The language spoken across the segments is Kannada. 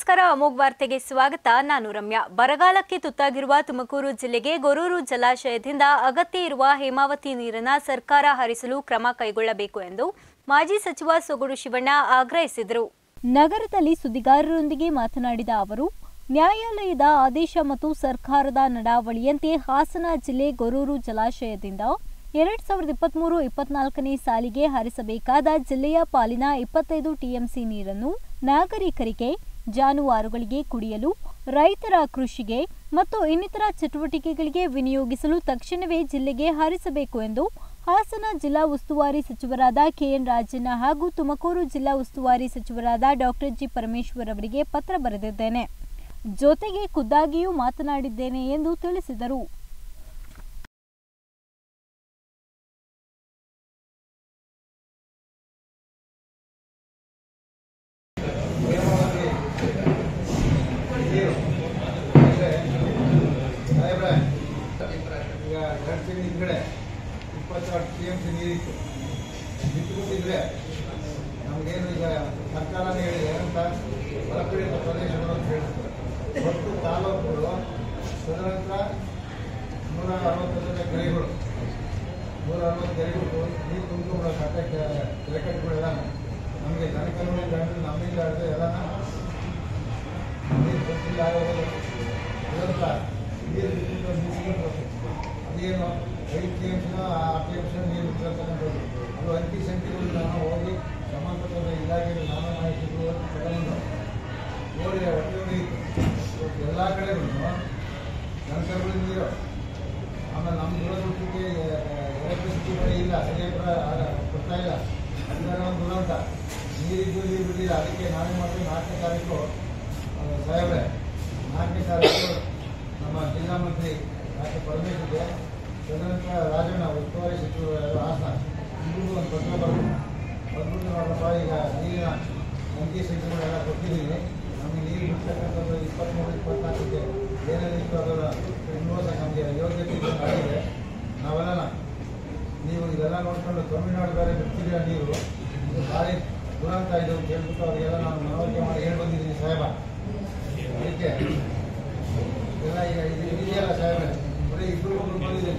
ನಮಸ್ಕಾರ ಅಮೋಘ್ ವಾರ್ತೆಗೆ ಸ್ವಾಗತ. ನಾನು ರಮ್ಯಾ. ಬರಗಾಲಕ್ಕೆ ತುತ್ತಾಗಿರುವ ತುಮಕೂರು ಜಿಲ್ಲೆಗೆ ಗೊರೂರು ಜಲಾಶಯದಿಂದ ಅಗತ್ಯ ಇರುವ ಹೇಮಾವತಿ ನೀರನ್ನು ಸರ್ಕಾರ ಹರಿಸಲು ಕ್ರಮ ಕೈಗೊಳ್ಳಬೇಕು ಎಂದು ಮಾಜಿ ಸಚಿವ ಸೊಗಡು ಶಿವಣ್ಣ ಆಗ್ರಹಿಸಿದರು. ನಗರದಲ್ಲಿ ಸುದ್ದಿಗಾರರೊಂದಿಗೆ ಮಾತನಾಡಿದ ಅವರು, ನ್ಯಾಯಾಲಯದ ಆದೇಶ ಮತ್ತು ಸರ್ಕಾರದ ನಡಾವಳಿಯಂತೆ ಹಾಸನ ಜಿಲ್ಲೆ ಗೊರೂರು ಜಲಾಶಯದಿಂದ 2023-24ನೇ ಸಾಲಿಗೆ ಹರಿಸಬೇಕಾದ ಜಿಲ್ಲೆಯ ಪಾಲಿನ 25 ಟಿಎಂಸಿ ನೀರನ್ನು ನಾಗರಿಕರಿಗೆ, ಜಾನುವಾರುಗಳಿಗೆ ಕುಡಿಯಲು, ರೈತರ ಕೃಷಿಗೆ ಮತ್ತು ಇನ್ನಿತರ ಚಟುವಟಿಕೆಗಳಿಗೆ ವಿನಿಯೋಗಿಸಲು ತಕ್ಷಣವೇ ಜಿಲ್ಲೆಗೆ ಹರಿಸಬೇಕು ಎಂದು ಹಾಸನ ಜಿಲ್ಲಾ ಉಸ್ತುವಾರಿ ಸಚಿವರಾದ ಕೆಎನ್ ರಾಜಣ್ಣ ಹಾಗೂ ತುಮಕೂರು ಜಿಲ್ಲಾ ಉಸ್ತುವಾರಿ ಸಚಿವರಾದ ಡಾಕ್ಟರ್ ಜಿ ಪರಮೇಶ್ವರ್ ಅವರಿಗೆ ಪತ್ರ ಬರೆದಿದ್ದೇನೆ. ಜೊತೆಗೆ ಖುದ್ದಾಗಿಯೂ ಮಾತನಾಡಿದ್ದೇನೆ ಎಂದು ತಿಳಿಸಿದರು. ಟಿಎಂಸಿ ನೀರಿತ್ತು ಬಿಟ್ಟುಬಿಟ್ಟಿದ್ರೆ ನಮಗೇನು ಈಗ ಸರ್ಕಾರನೇ ಹೇಳಿದೆ ಅಂತ ಬರಪೀಡಿತ ಪ್ರದೇಶಗಳು ಅಂತ ಹೇಳ್ತಾರೆ. ಒಟ್ಟು ತಾಲೂಕುಗಳು ತದನಂತರ 160 ಕೆರೆಗಳು 160 ಕೆರೆಗಳು ನೀರು ತುಂಬಿಕೊಂಡು ಕಟ್ಟಕ್ಕೆ ಕೆರೆಕಟ್ಟುಗಳೆಲ್ಲ ನಮಗೆ ಜನಕಲ್ಯಾಣ ನಮ್ಮಿಂದ ಹಿಡಿದು ಎಲ್ಲ ನೀರು ಗೊತ್ತಿಲ್ಲ ಆಗೋದು ಇದರಿಂದ ನೀರು ಬಿಟ್ಟು ಅದೇನು 5 ಟಿಎಂಸಿನ 6 ಟಿಎಂಸಿನ ನೀರು ಬಿಟ್ಟಿರ್ತಕ್ಕಂಥದ್ದು ಅದು ಅಂಕಿ ಸಂಖ್ಯೆಗಳು ನಾನು ಹೋಗಿ ಸಂಬಂಧಪಟ್ಟ ಇಲಾಖೆಯಲ್ಲಿ ನಾನು ಮಾಹಿತಿಗಳು ತಗೊಂಡು ನೋಡಿ ಹೊಟ್ಟೆ ಇತ್ತು ಎಲ್ಲ ಕಡೆಗೂ ಜನಕರುಗಳು ನೀರು. ಆಮೇಲೆ ನಮ್ಮ ದುರದೃಷ್ಟಕ್ಕೆ ಎಲೆಕ್ಟ್ರಿಸಿಟಿ ಬಳಿ ಇಲ್ಲ, ಸರಿಯಾಗಿ ಕೊಡ್ತಾ ಇಲ್ಲ. ಅದರ ಒಂದು ದುರಂತ ನೀರಿದ್ದು ನೀರು ಬಿಟ್ಟಿಲ್ಲ. ಅದಕ್ಕೆ ನಾನೇ ಮಾಡಿ 4ನೇ ತಾರೀಕು ಸಾಹೇಬ್ರೆ 4ನೇ ತಾರೀಕು ನಮ್ಮ ಜಿಲ್ಲಾ ಮಂತ್ರಿ ಡಾಕ್ಟರ್ ಪರಮೇಶ್ವರ್ಗೆ, ತದನಂತರ ರಾಜಣ್ಣ ಉಸ್ತುವಾರಿ ಸಚಿವರು ಹಾಸನ ಇಬ್ಬರಿಗೂ ಒಂದು ಪತ್ರ ಬಂದ್ಬಿಟ್ಟು ನೋಡಪ್ಪ, ಈಗ ನೀರಿನ ಅಂಕಿ ಸಂಖ್ಯೆಗಳೆಲ್ಲ ಕೊಟ್ಟಿದ್ದೀನಿ, ನಮಗೆ ನೀರು ಬಿಡ್ತಕ್ಕಂಥದ್ದು 23-24ಕ್ಕೆ ಏನೇನಿತ್ತು ಅದರ ಇನ್ನೋಸ ನಮಗೆ ಯೋಗ್ಯತೆ ಆಗಿದೆ. ನಾವೆಲ್ಲ ನೀವು ಇದೆಲ್ಲ ನೋಡ್ಕೊಂಡು ತಮಿಳುನಾಡು ಬೇರೆ ಬಿಡ್ತಿದ್ದೀರ ನೀರು, ಇದು ಭಾರಿ ದುರಂತ ಇದು ಅಂತ ಹೇಳ್ಬಿಟ್ಟು ಅವರಿಗೆಲ್ಲ ನಾನು ಮನವರಿಕೆ ಮಾಡಿ ಹೇಳಿ ಬಂದಿದ್ದೀನಿ ಸಾಹೇಬ. ಅದಕ್ಕೆ ಎಲ್ಲ ಈಗ ಇದು ಇದೆಯಲ್ಲ ಸಾಹೇಬ್ರೆ, ಬರೀ ಇಬ್ಬರು ಬಂದಿದ್ದೀನಿ.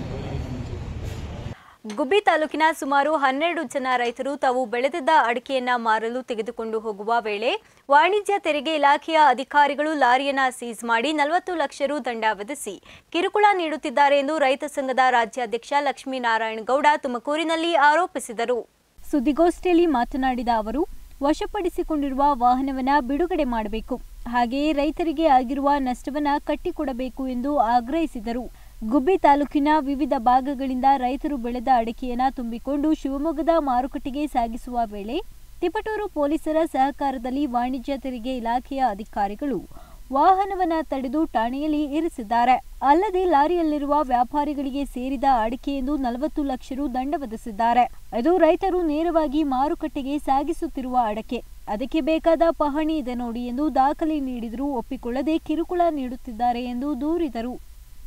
ಗುಬ್ಬಿ ತಾಲೂಕಿನ ಸುಮಾರು 12 ಜನ ರೈತರು ತಾವು ಬೆಳೆದಿದ್ದ ಅಡಿಕೆಯನ್ನ ಮಾರಲು ತೆಗೆದುಕೊಂಡು ಹೋಗುವ ವೇಳೆ ವಾಣಿಜ್ಯ ತೆರಿಗೆ ಇಲಾಖೆಯ ಅಧಿಕಾರಿಗಳು ಲಾರಿಯನ್ನ ಸೀಸ್ ಮಾಡಿ 40 ಲಕ್ಷ ರು ದಂಡ ವಿಧಿಸಿ ಕಿರುಕುಳ ನೀಡುತ್ತಿದ್ದಾರೆ ಎಂದು ರೈತ ಸಂಘದ ರಾಜ್ಯಾಧ್ಯಕ್ಷ ಲಕ್ಷ್ಮೀನಾರಾಯಣ ಗೌಡ ತುಮಕೂರಿನಲ್ಲಿ ಆರೋಪಿಸಿದರು. ಸುದ್ದಿಗೋಷ್ಠಿಯಲ್ಲಿ ಮಾತನಾಡಿದ ಅವರು, ವಶಪಡಿಸಿಕೊಂಡಿರುವ ವಾಹನವನ್ನ ಬಿಡುಗಡೆ ಮಾಡಬೇಕು, ಹಾಗೆಯೇ ರೈತರಿಗೆ ಆಗಿರುವ ನಷ್ಟವನ್ನ ಕಟ್ಟಿಕೊಡಬೇಕು ಎಂದು ಆಗ್ರಹಿಸಿದರು. ಗುಬ್ಬಿ ತಾಲೂಕಿನ ವಿವಿಧ ಭಾಗಗಳಿಂದ ರೈತರು ಬೆಳೆದ ಅಡಿಕೆಯನ್ನ ತುಂಬಿಕೊಂಡು ಶಿವಮೊಗ್ಗದ ಮಾರುಕಟ್ಟೆಗೆ ಸಾಗಿಸುವ ವೇಳೆ ತಿಪಟೂರು ಪೊಲೀಸರ ಸಹಕಾರದಲ್ಲಿ ವಾಣಿಜ್ಯ ತೆರಿಗೆ ಇಲಾಖೆಯ ಅಧಿಕಾರಿಗಳು ವಾಹನವನ್ನ ತಡೆದು ಠಾಣೆಯಲ್ಲಿ ಇರಿಸಿದ್ದಾರೆ. ಅಲ್ಲದೆ ಲಾರಿಯಲ್ಲಿರುವ ವ್ಯಾಪಾರಿಗಳಿಗೆ ಸೇರಿದ ಅಡಿಕೆ ಎಂದು 40 ಲಕ್ಷ ರು ದಂಡ ವಿಧಿಸಿದ್ದಾರೆ. ಇದು ರೈತರು ನೇರವಾಗಿ ಮಾರುಕಟ್ಟೆಗೆ ಸಾಗಿಸುತ್ತಿರುವ ಅಡಕೆ, ಅದಕ್ಕೆ ಬೇಕಾದ ಪಹಣಿ ಇದೆ ನೋಡಿ ಎಂದು ದಾಖಲೆ ನೀಡಿದರೂ ಒಪ್ಪಿಕೊಳ್ಳದೆ ಕಿರುಕುಳ ನೀಡುತ್ತಿದ್ದಾರೆ ಎಂದು ದೂರಿದರು.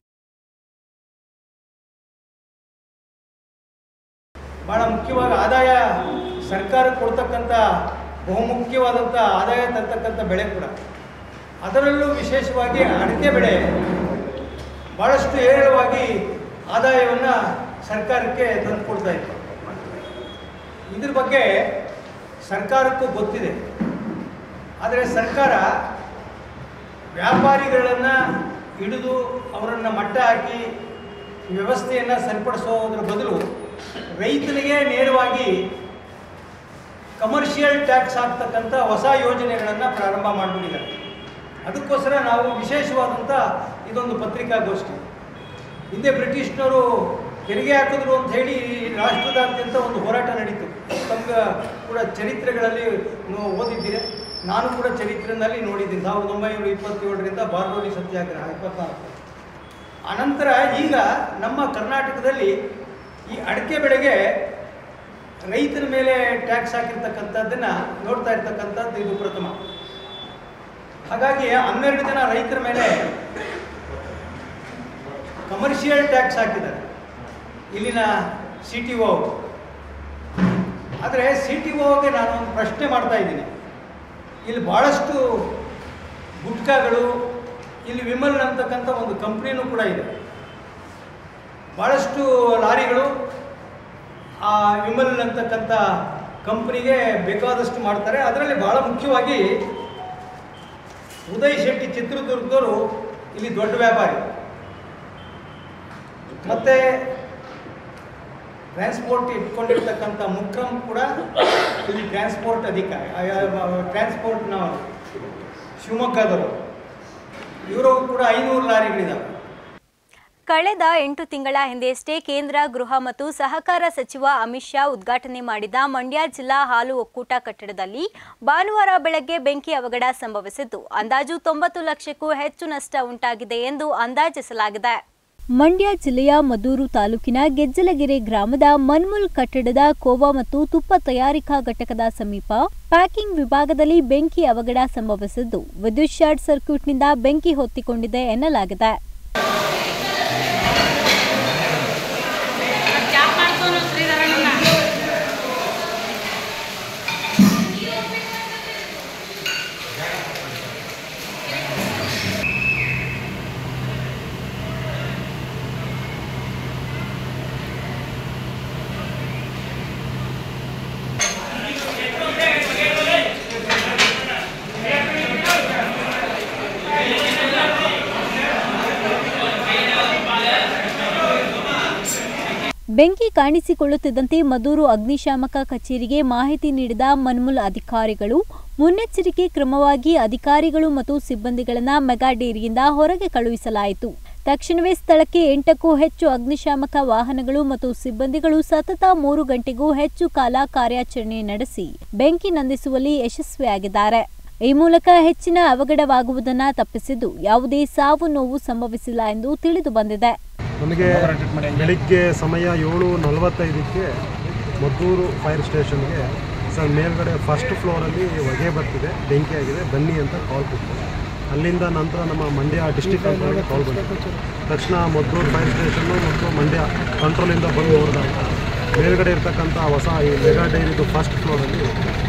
ಭಾಳ ಮುಖ್ಯವಾಗಿ ಆದಾಯ ಸರ್ಕಾರಕ್ಕೆ ಕೊಡ್ತಕ್ಕಂಥ ಬಹುಮುಖ್ಯವಾದಂಥ ಆದಾಯ ತರ್ತಕ್ಕಂಥ ಬೆಳೆ ಕೂಡ, ಅದರಲ್ಲೂ ವಿಶೇಷವಾಗಿ ಅಡಿಕೆ ಬೆಳೆ ಭಾಳಷ್ಟು ಹೇರಳವಾಗಿ ಆದಾಯವನ್ನು ಸರ್ಕಾರಕ್ಕೆ ತಂದುಕೊಡ್ತಾ ಇತ್ತು. ಇದ್ರ ಬಗ್ಗೆ ಸರ್ಕಾರಕ್ಕೂ ಗೊತ್ತಿದೆ. ಆದರೆ ಸರ್ಕಾರ ವ್ಯಾಪಾರಿಗಳನ್ನು ಹಿಡಿದು ಅವರನ್ನು ಮಟ್ಟ ಹಾಕಿ ವ್ಯವಸ್ಥೆಯನ್ನು ಸರಿಪಡಿಸೋದ್ರ ಬದಲು ರೈತನಿಗೆ ನೇರವಾಗಿ ಕಮರ್ಷಿಯಲ್ ಟ್ಯಾಕ್ಸ್ ಆಗ್ತಕ್ಕಂಥ ಹೊಸ ಯೋಜನೆಗಳನ್ನು ಪ್ರಾರಂಭ ಮಾಡಿಬಿಟ್ಟಿದ್ದಾರೆ. ಅದಕ್ಕೋಸ್ಕರ ನಾವು ವಿಶೇಷವಾದಂಥ ಇದೊಂದು ಪತ್ರಿಕಾಗೋಷ್ಠಿ. ಹಿಂದೆ ಬ್ರಿಟಿಷ್ನವರು ತೆರಿಗೆ ಹಾಕಿದ್ರು ಅಂತ ಹೇಳಿ ರಾಷ್ಟ್ರದಾದ್ಯಂತ ಒಂದು ಹೋರಾಟ ನಡೀತು. ತಮ್ಗೆ ಕೂಡ ಚರಿತ್ರೆಗಳಲ್ಲಿ ಓದಿದ್ದೀರಿ, ನಾನು ಕೂಡ ಚರಿತ್ರೆಯಲ್ಲಿ ನೋಡಿದ್ದೀನಿ. 1927ರಿಂದ ಬಾರ್ಡೋಲಿ ಸತ್ಯಾಗ್ರಹ 24. ಅನಂತರ ಈಗ ನಮ್ಮ ಕರ್ನಾಟಕದಲ್ಲಿ ಈ ಅಡಿಕೆ ಬೆಳೆಗೆ ರೈತರ ಮೇಲೆ ಟ್ಯಾಕ್ಸ್ ಹಾಕಿರ್ತಕ್ಕಂಥದ್ದನ್ನು ನೋಡ್ತಾ ಇರ್ತಕ್ಕಂಥದ್ದು ಇದು ಪ್ರಥಮ. ಹಾಗಾಗಿ 12 ಜನ ರೈತರ ಮೇಲೆ ಕಮರ್ಷಿಯಲ್ ಟ್ಯಾಕ್ಸ್ ಹಾಕಿದ್ದಾರೆ ಇಲ್ಲಿನ CTO. ಆದರೆ CTOಗೆ ನಾನು ಒಂದು ಪ್ರಶ್ನೆ ಮಾಡ್ತಾ ಇದ್ದೀನಿ. ಇಲ್ಲಿ ಭಾಳಷ್ಟು ಗುಟ್ಕಾಗಳು, ಇಲ್ಲಿ ವಿಮಲ್ ಅಂತಕ್ಕಂಥ ಒಂದು ಕಂಪ್ನಿನೂ ಕೂಡ ಇದೆ. ಭಾಳಷ್ಟು ಲಾರಿಗಳು ಆ ವಿಮಲ್ ಅಂತಕ್ಕಂಥ ಕಂಪ್ನಿಗೆ ಬೇಕಾದಷ್ಟು ಮಾಡ್ತಾರೆ. ಅದರಲ್ಲಿ ಭಾಳ ಮುಖ್ಯವಾಗಿ ಉದಯ್ ಶೆಟ್ಟಿ ಚಿತ್ರದುರ್ಗದವರು ಇಲ್ಲಿ ದೊಡ್ಡ ವ್ಯಾಪಾರಿ. ಮತ್ತು ಟ್ರಾನ್ಸ್ಪೋರ್ಟ್ ಇಟ್ಕೊಂಡಿರ್ತಕ್ಕಂಥ ಮುಕ್ರಮ್ ಕೂಡ ಇಲ್ಲಿ ಟ್ರಾನ್ಸ್ಪೋರ್ಟ್ ಅಧಿಕಾರಿ, ಟ್ರಾನ್ಸ್ಪೋರ್ಟ್ನ ಶಿವಮೊಗ್ಗದವರು. ಇವರು ಕೂಡ 500 ಲಾರಿಗಳಿದ್ದಾವೆ. ಕಳೆದ 8 ತಿಂಗಳ ಹಿಂದೆಯಷ್ಟೇ ಕೇಂದ್ರ ಗೃಹ ಮತ್ತು ಸಹಕಾರ ಸಚಿವ ಅಮಿತ್ ಶಾ ಉದ್ಘಾಟನೆ ಮಾಡಿದ ಮಂಡ್ಯ ಜಿಲ್ಲಾ ಹಾಲು ಒಕ್ಕೂಟ ಕಟ್ಟಡದಲ್ಲಿ ಭಾನುವಾರ ಬೆಳಗ್ಗೆ ಬೆಂಕಿ ಅವಘಡ ಸಂಭವಿಸಿದ್ದು ಅಂದಾಜು 90 ಲಕ್ಷಕ್ಕೂ ಹೆಚ್ಚು ನಷ್ಟ ಉಂಟಾಗಿದೆ ಎಂದು ಅಂದಾಜಿಸಲಾಗಿದೆ. ಮಂಡ್ಯ ಜಿಲ್ಲೆಯ ಮದ್ದೂರು ತಾಲೂಕಿನ ಗೆಜ್ಜಲಗೆರೆ ಗ್ರಾಮದ ಮನ್ಮುಲ್ ಕಟ್ಟಡದ ಕೋವಾ ಮತ್ತು ತುಪ್ಪ ತಯಾರಿಕಾ ಘಟಕದ ಸಮೀಪ ಪ್ಯಾಕಿಂಗ್ ವಿಭಾಗದಲ್ಲಿ ಬೆಂಕಿ ಅವಘಡ ಸಂಭವಿಸಿದ್ದು ವಿದ್ಯುತ್ ಶಾರ್ಟ್ ಸರ್ಕ್ಯೂಟ್ನಿಂದ ಬೆಂಕಿ ಹೊತ್ತಿಕೊಂಡಿದೆ ಎನ್ನಲಾಗಿದೆ. ಬೆಂಕಿ ಕಾಣಿಸಿಕೊಳ್ಳುತ್ತಿದ್ದಂತೆ ಮದ್ದೂರು ಅಗ್ನಿಶಾಮಕ ಕಚೇರಿಗೆ ಮಾಹಿತಿ ನೀಡಿದ ಮನ್ಮುಲ್ ಅಧಿಕಾರಿಗಳು ಮುನ್ನೆಚ್ಚರಿಕೆ ಕ್ರಮವಾಗಿ ಅಧಿಕಾರಿಗಳು ಮತ್ತು ಸಿಬ್ಬಂದಿಗಳನ್ನು ಮೆಗಾ ಡೇರಿಯಿಂದ ಹೊರಗೆ ಕಳುಹಿಸಲಾಯಿತು. ತಕ್ಷಣವೇ ಸ್ಥಳಕ್ಕೆ 8ಕ್ಕೂ ಹೆಚ್ಚು ಅಗ್ನಿಶಾಮಕ ವಾಹನಗಳು ಮತ್ತು ಸಿಬ್ಬಂದಿಗಳು ಸತತ 3 ಗಂಟೆಗೂ ಹೆಚ್ಚು ಕಾಲ ಕಾರ್ಯಾಚರಣೆ ನಡೆಸಿ ಬೆಂಕಿ ನಂದಿಸುವಲ್ಲಿ ಯಶಸ್ವಿಯಾಗಿದ್ದಾರೆ. ಈ ಮೂಲಕ ಹೆಚ್ಚಿನ ಅವಘಡವಾಗುವುದನ್ನು ತಪ್ಪಿಸಿದ್ದು ಯಾವುದೇ ಸಾವು ನೋವು ಸಂಭವಿಸಿಲ್ಲ ಎಂದು ತಿಳಿದು ಬಂದಿದೆ. ನಮಗೆ ಬೆಳಿಗ್ಗೆ ಸಮಯ 7:45ಕ್ಕೆ ಮದ್ದೂರು ಫೈರ್ ಸ್ಟೇಷನ್ಗೆ ಸರ್ ಮೇಲ್ಗಡೆ ಫಸ್ಟ್ ಫ್ಲೋರಲ್ಲಿ ಹೊಗೆ ಬರ್ತಿದೆ, ಬೆಂಕಿ ಆಗಿದೆ, ಬನ್ನಿ ಅಂತ ಕಾಲ್ ಕೊಟ್ಟು ಅಲ್ಲಿಂದ ನಂತರ ನಮ್ಮ ಮಂಡ್ಯ ಡಿಸ್ಟ್ರಿಕ್ಟ್ ಕಂಟ್ರೋಲ್ಗೆ ಕಾಲ್ ಬಂದಿತ್ತು. ತಕ್ಷಣ ಮದ್ದೂರು ಫೈರ್ ಸ್ಟೇಷನ್ನು ಮತ್ತು ಮಂಡ್ಯ ಕಂಟ್ರೋಲಿಂದ ಬಂದು ನೋಡಿದಾಗ ಮೇಲ್ಗಡೆ ಇರ್ತಕ್ಕಂಥ ಹೊಸ ಈ ಮೆಗಾ ಡೈರಿದು ಫಸ್ಟ್ ಫ್ಲೋರಲ್ಲಿ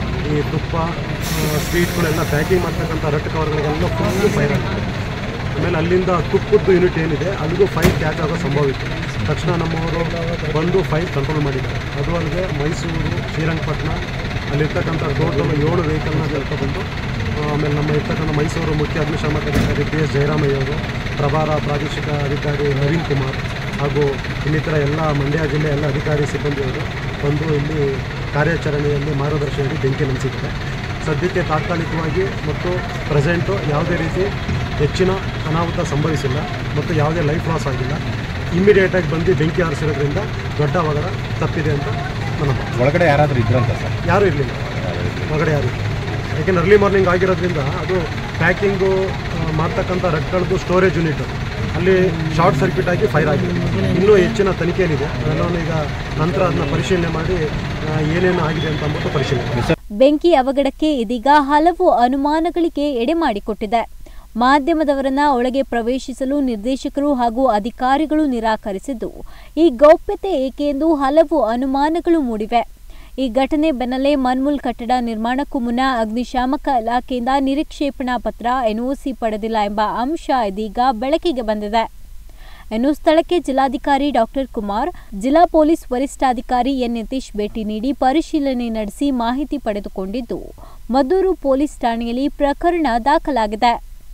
ಈ ತುಪ್ಪ ಸ್ವೀಟ್ಗಳೆಲ್ಲ ಪ್ಯಾಕಿಂಗ್ ಮಾಡ್ತಕ್ಕಂಥ ರಟ್ಟು ಕವರ್ಗಳಿಗೆಲ್ಲ ಫುಲ್ಲು ಫೈರ್ ಆಗಿದೆ. ಆಮೇಲೆ ಅಲ್ಲಿಂದ ತುಪ್ಪದ್ದು ಯೂನಿಟ್ ಏನಿದೆ ಅಲ್ಲಿಗೂ ಫೈರ್ ಕ್ಯಾಚ್ ಆಗೋ ಸಂಭವ ಇತ್ತು. ತಕ್ಷಣ ನಮ್ಮವರು ಬಂದು ಫೈರ್ ಕಂಟ್ರೋಲ್ ಮಾಡಿದ್ದಾರೆ. ಅದು ಅಲ್ಲದೆ ಮೈಸೂರು, ಶ್ರೀರಂಗಪಟ್ಟಣ ಅಲ್ಲಿರ್ತಕ್ಕಂಥ ಟೋಟಲ್ 7 ವೆಹಿಕಲ್ನ ಕರ್ಕೊಬಂದು ಆಮೇಲೆ ನಮ್ಮ ಇರ್ತಕ್ಕಂಥ ಮೈಸೂರು ಮುಖ್ಯ ಅಗ್ನಿಶಾಮಕ ಅಧಿಕಾರಿ PS ಜಯರಾಮಯ್ಯ ಅವರು, ಪ್ರಭಾರ ಪ್ರಾದೇಶಿಕ ಅಧಿಕಾರಿ ನವೀನ್ ಕುಮಾರ್ ಹಾಗೂ ಇನ್ನಿತರ ಎಲ್ಲ ಮಂಡ್ಯ ಜಿಲ್ಲೆ ಎಲ್ಲ ಅಧಿಕಾರಿ ಸಿಬ್ಬಂದಿಯವರು ಬಂದು ಇಲ್ಲಿ ಕಾರ್ಯಾಚರಣೆಯಲ್ಲಿ ಮಾರ್ಗದರ್ಶನದಲ್ಲಿ ಬೆಂಕಿ ನಂದಿಸಿದ್ದಾರೆ. ಸದ್ಯಕ್ಕೆ ತಾತ್ಕಾಲಿಕವಾಗಿ ಮತ್ತು ಪ್ರೆಸೆಂಟು ಯಾವುದೇ ರೀತಿ ಹೆಚ್ಚಿನ ಅನಾಹುತ ಸಂಭವಿಸಿಲ್ಲ ಮತ್ತು ಯಾವುದೇ ಲೈಫ್ ಲಾಸ್ ಆಗಿಲ್ಲ. ಇಮ್ಮಿಡಿಯೇಟಾಗಿ ಬಂದು ಬೆಂಕಿ ಆರಿಸಿರೋದ್ರಿಂದ ದೊಡ್ಡ ಅವಘಡ ತಪ್ಪಿದೆ ಅಂತ ನನ್ನ ಒಳಗಡೆ ಯಾರಾದರೂ ಇದ್ರಂತ ಸರ್? ಯಾರೂ ಇರಲಿಲ್ಲ ಒಳಗಡೆ, ಯಾರು. ಯಾಕೆಂದರೆ ಅರ್ಲಿ ಮಾರ್ನಿಂಗ್ ಆಗಿರೋದ್ರಿಂದ ಅದು ಪ್ಯಾಕಿಂಗು ಮಾಡ್ತಕ್ಕಂಥ ರಟ್ಗಳದ್ದು ಸ್ಟೋರೇಜ್ ಯೂನಿಟ್ ಅಲ್ಲಿ ಶಾರ್ಟ್ ಸರ್ಕ್ಯೂಟ್ ಆಗಿ ಫೈರ್ ಆಗಿದೆ. ಇನ್ನೂ ಹೆಚ್ಚಿನ ತನಿಖೆಯಲ್ಲಿದೆ. ನಾನು ಈಗ ನಂತರ ಅದನ್ನ ಪರಿಶೀಲನೆ ಮಾಡಿ ಏನೇನು ಆಗಿದೆ ಅಂತ ಅಂದ್ಬಿಟ್ಟು ಪರಿಶೀಲನೆ. ಬೆಂಕಿ ಅವಘಡಕ್ಕೆ ಇದೀಗ ಹಲವು ಅನುಮಾನಗಳಿಗೆ ಎಡೆ ಮಾಡಿಕೊಟ್ಟಿದೆ. ಮಾಧ್ಯಮದವರನ್ನ ಒಳಗೆ ಪ್ರವೇಶಿಸಲು ನಿರ್ದೇಶಕರು ಹಾಗೂ ಅಧಿಕಾರಿಗಳು ನಿರಾಕರಿಸಿದ್ದು ಈ ಗೌಪ್ಯತೆ ಏಕೆ ಎಂದು ಹಲವು ಅನುಮಾನಗಳು ಮೂಡಿವೆ. ಈ ಘಟನೆ ಬೆನ್ನಲ್ಲೇ ಮನ್ಮುಲ್ ಕಟ್ಟಡ ನಿರ್ಮಾಣಕ್ಕೂ ಮುನ್ನ ಅಗ್ನಿಶಾಮಕ ಇಲಾಖೆಯಿಂದ ನಿರೀಕ್ಷೇಪಣಾ ಪತ್ರ NOC ಪಡೆದಿಲ್ಲ ಎಂಬ ಅಂಶ ಇದೀಗ ಬೆಳಕಿಗೆ ಬಂದಿದೆ. ಇನ್ನು ಸ್ಥಳಕ್ಕೆ ಜಿಲ್ಲಾಧಿಕಾರಿ ಡಾಕ್ಟರ್ ಕುಮಾರ್, ಜಿಲ್ಲಾ ಪೊಲೀಸ್ ವರಿಷ್ಠಾಧಿಕಾರಿ ಎನ್ ನಿತೀಶ್ ಭೇಟಿ ನೀಡಿ ಪರಿಶೀಲನೆ ನಡೆಸಿ ಮಾಹಿತಿ ಪಡೆದುಕೊಂಡಿದ್ದು ಮದ್ದೂರು ಪೊಲೀಸ್ ಠಾಣೆಯಲ್ಲಿ ಪ್ರಕರಣ ದಾಖಲಾಗಿದೆ.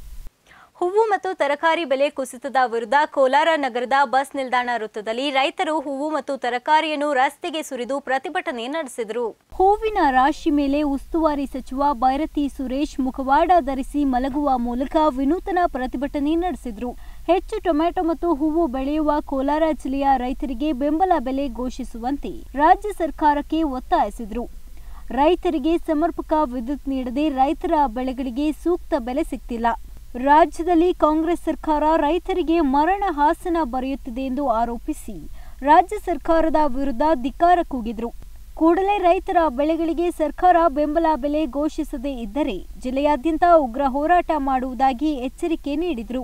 ಹೂವು ಮತ್ತು ತರಕಾರಿ ಬೆಲೆ ಕುಸಿತದ ವಿರುದ್ಧ ಕೋಲಾರ ನಗರದ ಬಸ್ ನಿಲ್ದಾಣ ವೃತ್ತದಲ್ಲಿ ರೈತರು ಹೂವು ಮತ್ತು ತರಕಾರಿಯನ್ನು ರಸ್ತೆಗೆ ಸುರಿದು ಪ್ರತಿಭಟನೆ ನಡೆಸಿದರು. ಹೂವಿನ ರಾಶಿ ಮೇಲೆ ಉಸ್ತುವಾರಿ ಸಚಿವ ಬೈರತಿ ಸುರೇಶ್ ಮುಖವಾಡ ಧರಿಸಿ ಮಲಗುವ ಮೂಲಕ ವಿನೂತನ ಪ್ರತಿಭಟನೆ ನಡೆಸಿದರು. ಹೆಚ್ಚು ಟೊಮೆಟೊ ಮತ್ತು ಹೂವು ಬೆಳೆಯುವ ಕೋಲಾರ ಜಿಲ್ಲೆಯ ರೈತರಿಗೆ ಬೆಂಬಲ ಬೆಲೆ ಘೋಷಿಸುವಂತೆ ರಾಜ್ಯ ಸರ್ಕಾರಕ್ಕೆ ಒತ್ತಾಯಿಸಿದರು. ರೈತರಿಗೆ ಸಮರ್ಪಕ ವಿದ್ಯುತ್ ನೀಡದೆ ರೈತರ ಬೆಳೆಗಳಿಗೆ ಸೂಕ್ತ ಬೆಲೆ ಸಿಗ್ತಿಲ್ಲ. ರಾಜ್ಯದಲ್ಲಿ ಕಾಂಗ್ರೆಸ್ ಸರ್ಕಾರ ರೈತರಿಗೆ ಮರಣ ಹಾಸನ ಬರೆಯುತ್ತಿದೆ ಎಂದು ಆರೋಪಿಸಿ ರಾಜ್ಯ ಸರ್ಕಾರದ ವಿರುದ್ಧ ಧಿಕ್ಕಾರ ಕೂಗಿದ್ರು. ಕೂಡಲೇ ರೈತರ ಬೆಳೆಗಳಿಗೆ ಸರ್ಕಾರ ಬೆಂಬಲ ಬೆಲೆ ಘೋಷಿಸದೇ ಇದ್ದರೆ ಜಿಲ್ಲೆಯಾದ್ಯಂತ ಉಗ್ರ ಹೋರಾಟ ಮಾಡುವುದಾಗಿ ಎಚ್ಚರಿಕೆ ನೀಡಿದರು.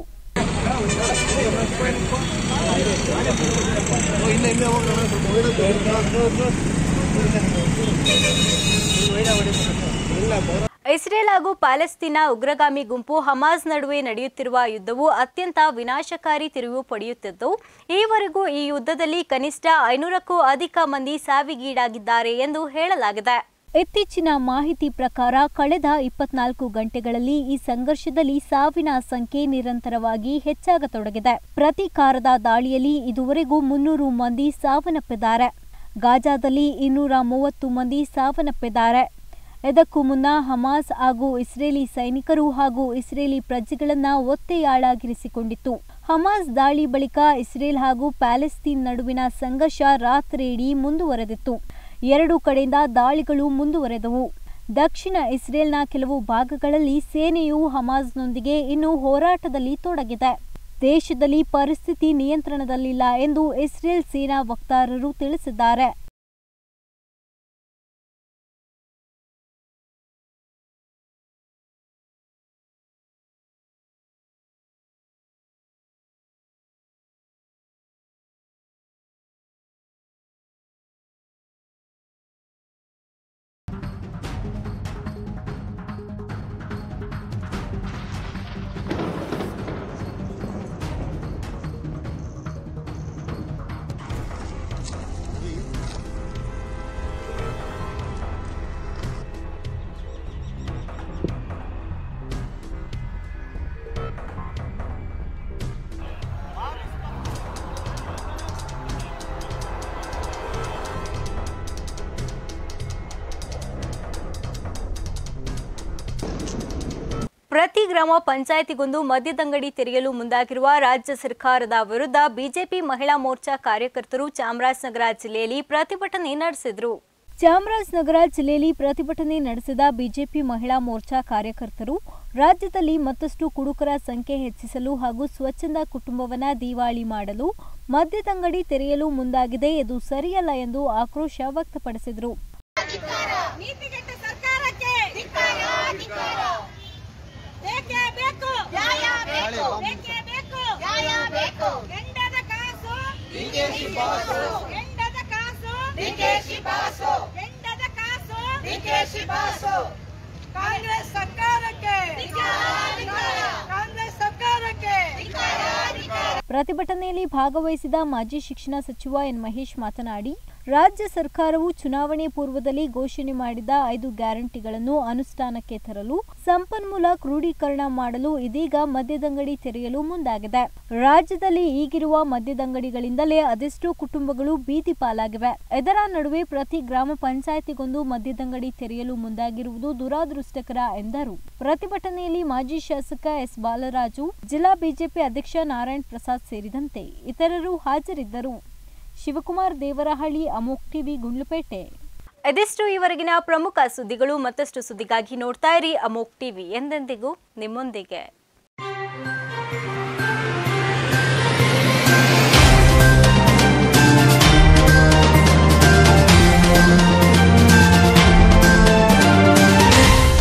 ಇಸ್ರೇಲ್ ಹಾಗೂ ಪ್ಯಾಲೆಸ್ತೀನಾ ಉಗ್ರಗಾಮಿ ಗುಂಪು ಹಮಾಸ್ ನಡುವೆ ನಡೆಯುತ್ತಿರುವ ಯುದ್ಧವು ಅತ್ಯಂತ ವಿನಾಶಕಾರಿ ತಿರುವು ಪಡೆಯುತ್ತಿದ್ದು, ಈವರೆಗೂ ಈ ಯುದ್ಧದಲ್ಲಿ ಕನಿಷ್ಠ 500ಕ್ಕೂ ಅಧಿಕ ಮಂದಿ ಸಾವಿಗೀಡಾಗಿದ್ದಾರೆ ಎಂದು ಹೇಳಲಾಗಿದೆ. ಇತ್ತೀಚಿನ ಮಾಹಿತಿ ಪ್ರಕಾರ ಕಳೆದ 24 ಗಂಟೆಗಳಲ್ಲಿ ಈ ಸಂಘರ್ಷದಲ್ಲಿ ಸಾವಿನ ಸಂಖ್ಯೆ ನಿರಂತರವಾಗಿ ಹೆಚ್ಚಾಗತೊಡಗಿದೆ. ಪ್ರತೀಕಾರದ ದಾಳಿಯಲ್ಲಿ ಇದುವರೆಗೂ 300 ಮಂದಿ ಸಾವನ್ನಪ್ಪಿದ್ದಾರೆ. ಗಾಜಾದಲ್ಲಿ 230 ಮಂದಿ ಸಾವನ್ನಪ್ಪಿದ್ದಾರೆ. ಇದಕ್ಕೂ ಮುನ್ನ ಹಮಾಸ್ ಹಾಗೂ ಇಸ್ರೇಲಿ ಸೈನಿಕರು ಹಾಗೂ ಇಸ್ರೇಲಿ ಪ್ರಜೆಗಳನ್ನು ಒತ್ತೆಯಾಳಾಗಿರಿಸಿಕೊಂಡಿತ್ತು. ಹಮಾಸ್ ದಾಳಿ ಬಳಿಕ ಇಸ್ರೇಲ್ ಹಾಗೂ ಪ್ಯಾಲೆಸ್ತೀನ್ ನಡುವಿನ ಸಂಘರ್ಷ ರಾತ್ರಿಯಿಡೀ ಮುಂದುವರೆದಿತ್ತು. 2 ಕಡೆಯಿಂದ ದಾಳಿಗಳು ಮುಂದುವರೆದವು. ದಕ್ಷಿಣ ಇಸ್ರೇಲ್ನ ಕೆಲವು ಭಾಗಗಳಲ್ಲಿ ಸೇನೆಯು ಹಮಾಸ್ನೊಂದಿಗೆ ಇನ್ನೂ ಹೋರಾಟದಲ್ಲಿ ತೊಡಗಿದೆ. ದೇಶದಲ್ಲಿ ಪರಿಸ್ಥಿತಿ ನಿಯಂತ್ರಣದಲ್ಲಿಲ್ಲ ಎಂದು ಇಸ್ರೇಲ್ ಸೇನಾ ವಕ್ತಾರರು ತಿಳಿಸಿದ್ದಾರೆ. ಪ್ರತಿ ಗ್ರಾಮ ಪಂಚಾಯಿತಿಗೊಂದು ಮದ್ಯದಂಗಡಿ ತೆರೆಯಲು ಮುಂದಾಗಿರುವ ರಾಜ್ಯ ಸರ್ಕಾರದ ವಿರುದ್ಧ ಬಿಜೆಪಿ ಮಹಿಳಾ ಮೋರ್ಚಾ ಕಾರ್ಯಕರ್ತರು ಚಾಮರಾಜನಗರ ಜಿಲ್ಲೆಯಲ್ಲಿ ಪ್ರತಿಭಟನೆ ನಡೆಸಿದರು. ಚಾಮರಾಜನಗರ ಜಿಲ್ಲೆಯಲ್ಲಿ ಪ್ರತಿಭಟನೆ ನಡೆಸಿದ ಬಿಜೆಪಿ ಮಹಿಳಾ ಮೋರ್ಚಾ ಕಾರ್ಯಕರ್ತರು ರಾಜ್ಯದಲ್ಲಿ ಮತ್ತಷ್ಟು ಕುಡುಕರ ಸಂಖ್ಯೆ ಹೆಚ್ಚಿಸಲು ಹಾಗೂ ಸ್ವಚ್ಛಂದ ಕುಟುಂಬವನ್ನ ದಿವಾಳಿ ಮಾಡಲು ಮದ್ಯದಂಗಡಿ ತೆರೆಯಲು ಮುಂದಾಗಿದೆ. ಇದು ಸರಿಯಲ್ಲ ಎಂದು ಆಕ್ರೋಶ ವ್ಯಕ್ತಪಡಿಸಿದರು. ಕಾಂಗ್ರೆಸ್ ಸರ್ಕಾರಕ್ಕೆ ಪ್ರತಿಭಟನೆಯಲ್ಲಿ ಭಾಗವಹಿಸಿದ ಮಾಜಿ ಶಿಕ್ಷಣ ಸಚಿವ ಎನ್ ಮಹೇಶ್ ಮಾತನಾಡಿ, ರಾಜ್ಯ ಸರ್ಕಾರವು ಚುನಾವಣೆ ಪೂರ್ವದಲ್ಲಿ ಘೋಷಣೆ ಮಾಡಿದ 5 ಗ್ಯಾರಂಟಿಗಳನ್ನು ಅನುಷ್ಠಾನಕ್ಕೆ ತರಲು ಸಂಪನ್ಮೂಲ ಕ್ರೋಢೀಕರಣ ಮಾಡಲು ಇದೀಗ ಮದ್ಯದಂಗಡಿ ತೆರೆಯಲು ಮುಂದಾಗಿದೆ. ರಾಜ್ಯದಲ್ಲಿ ಈಗಿರುವ ಮದ್ಯದಂಗಡಿಗಳಿಂದಲೇ ಅದೆಷ್ಟೋ ಕುಟುಂಬಗಳು ಬೀದಿ ಪಾಲಾಗಿವೆ. ಇದರ ನಡುವೆ ಪ್ರತಿ ಗ್ರಾಮ ಪಂಚಾಯಿತಿಗೊಂದು ಮದ್ಯದಂಗಡಿ ತೆರೆಯಲು ಮುಂದಾಗಿರುವುದು ದುರಾದೃಷ್ಟಕರ ಎಂದರು. ಪ್ರತಿಭಟನೆಯಲ್ಲಿ ಮಾಜಿ ಶಾಸಕ ಎಸ್ ಬಾಲರಾಜು, ಜಿಲ್ಲಾ ಬಿಜೆಪಿ ಅಧ್ಯಕ್ಷ ನಾರಾಯಣ್ ಪ್ರಸಾದ್ ಸೇರಿದಂತೆ ಇತರರು ಹಾಜರಿದ್ದರು. ಶಿವಕುಮಾರ್ ದೇವರಹಳ್ಳಿ, ಅಮೋಕ್ ಟಿವಿ, ಗುಂಡ್ಲುಪೇಟೆ. ಇದಿಷ್ಟು ಈವರೆಗಿನ ಪ್ರಮುಖ ಸುದ್ದಿಗಳು. ಮತ್ತಷ್ಟು ಸುದ್ದಿಗಾಗಿ ನೋಡ್ತಾ ಇರಿ ಅಮೋಕ್ ಟಿವಿ, ಎಂದೆಂದಿಗೂ ನಿಮ್ಮೊಂದಿಗೆ.